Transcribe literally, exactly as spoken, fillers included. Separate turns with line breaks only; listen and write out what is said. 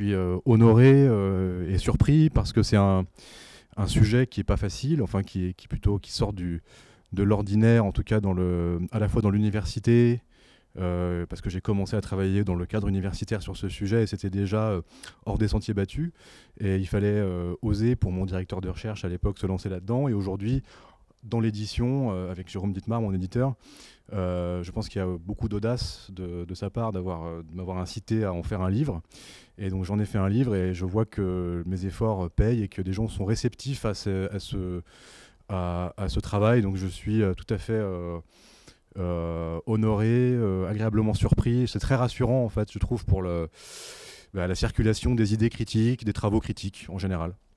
suis euh, honoré euh, et surpris parce que c'est un, un sujet qui n'est pas facile, enfin qui, est, qui, plutôt, qui sort du, de l'ordinaire, en tout cas dans le, à la fois dans l'université, euh, parce que j'ai commencé à travailler dans le cadre universitaire sur ce sujet et c'était déjà euh, hors des sentiers battus. Et il fallait euh, oser, pour mon directeur de recherche à l'époque, se lancer là-dedans. Et aujourd'hui, dans l'édition, euh, avec Jérôme Dittmar, mon éditeur, euh, je pense qu'il y a beaucoup d'audace de, de sa part d'avoir, euh, de m'avoir incité à en faire un livre. Et donc j'en ai fait un livre et je vois que mes efforts payent et que des gens sont réceptifs à ce, à ce, à, à ce travail. Donc je suis euh, tout à fait euh, euh, honoré, euh, agréablement surpris. C'est très rassurant en fait, je trouve, pour le, bah, la circulation des idées critiques, des travaux critiques en général.